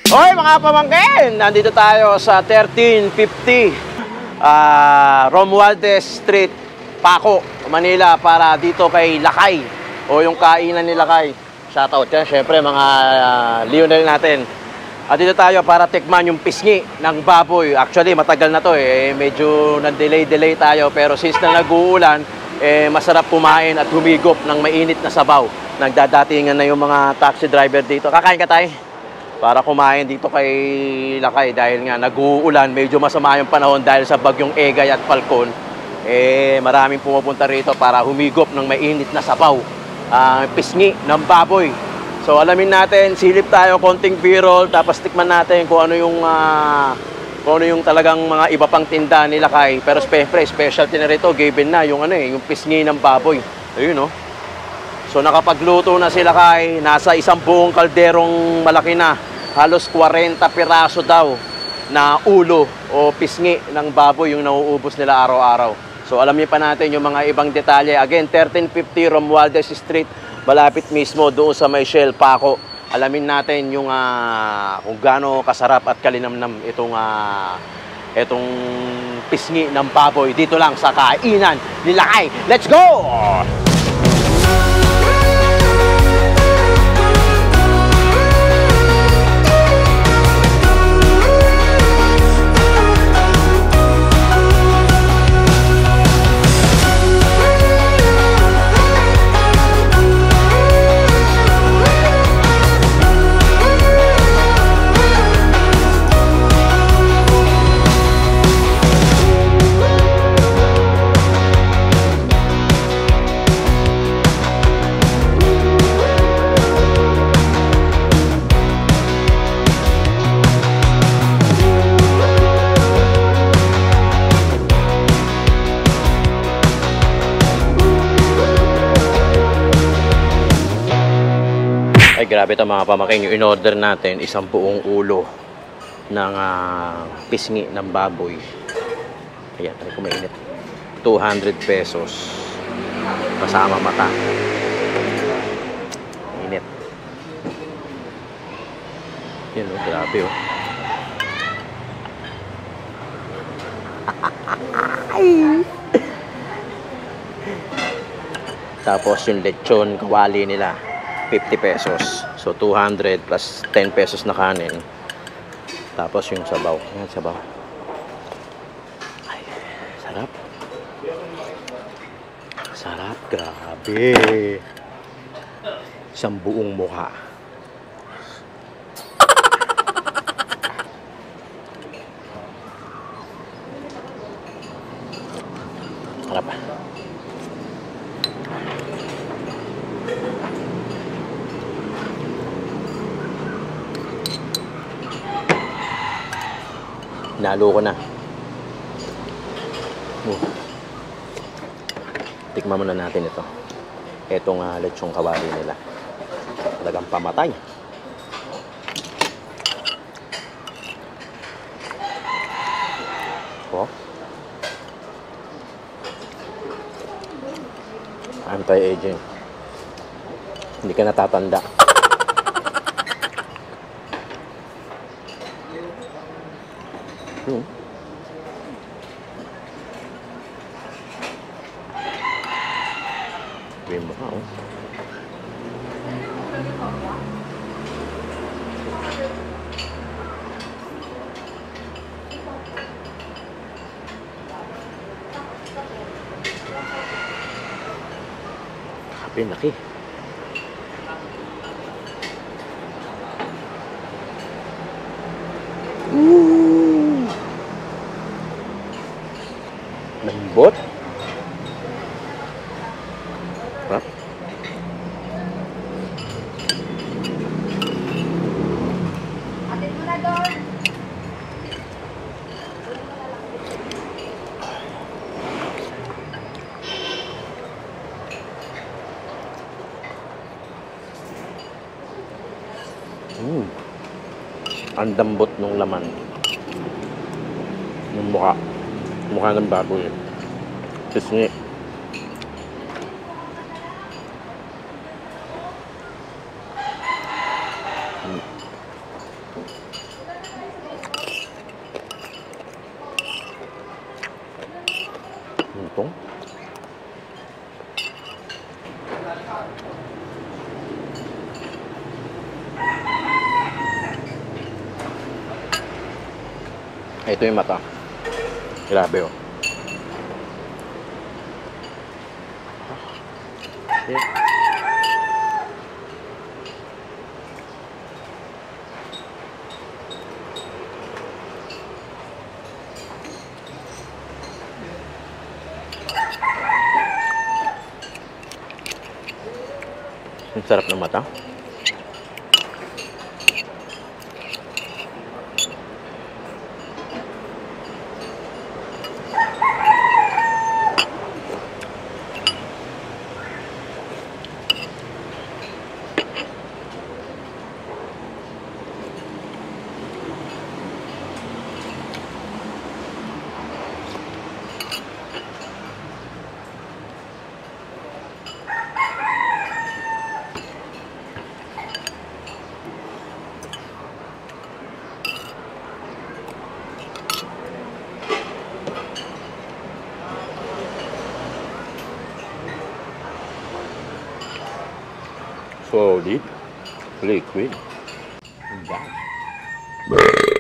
Hoy mga pamangkin! Nandito tayo sa 1350 Romualdez Street, Paco, Manila para dito kay Lakay o yung kainan ni Lakay. Shoutout yan, syempre mga Lionel natin. At dito tayo para tikman yung pisngi ng baboy. Actually, matagal na to medyo na-delay tayo pero since na nag-uulan, masarap kumain at humigop ng mainit na sabaw. Nagdadatingan na yung mga taxi driver dito. Kakain ka tayo? Para kumain dito kay Lakay dahil nga nag-uulan, medyo masama yung panahon dahil sa bagyong Egay at Falcon. Maraming pumupunta rito para humigop ng mainit na sabaw, pisngi ng baboy. So alamin natin, silip tayo, konting B-roll, tapos tikman natin kung ano yung talagang mga iba pang tinda ni Lakay. Pero specialty na rito, given na yung yung pisngi ng baboy. Ayun no. So nakapagluto na si Lakay, nasa isang buong kalderong malaki na. Halos 40 piraso daw na ulo o pisngi ng baboy yung nauubos nila araw-araw. So alamin pa natin yung mga ibang detalye. Again, 1350 Romualdez Street, malapit mismo doon sa Michelle, Paco. Alamin natin yung kung gaano kasarap at kalinamnam itong pisngi ng baboy dito lang sa kainan ni Lakay. Let's go! Ay grabe ito mga pamakin, yung in-order natin isang buong ulo ng pisngi ng baboy. Ayan, ay kumainit. 200 pesos kasama mata. Init. Yan o, grabe o. Tapos yung lechon kawali nila 50 pesos. So 200 plus 10 pesos na kanin. Tapos yung sabaw. Ayan, sabaw. Ay, sarap. Sarap, grabe. Isang buong mukha. Sarap. Nalo ko na. Tikman muna natin ito. Itong lechong kawali nila. Talagang pamatay. Oh. Anti-aging. Hindi ka natatanda. Game mo ha, oh. Kape, laki. Lambot. Sarap. Atin mo na doon. Ang dambot ng laman. Yung mukha. Mukha ng baboy. Pisngi. Ito yung mata. Grabe oh. Ang sarap ng mata. Solid, liquid, and that.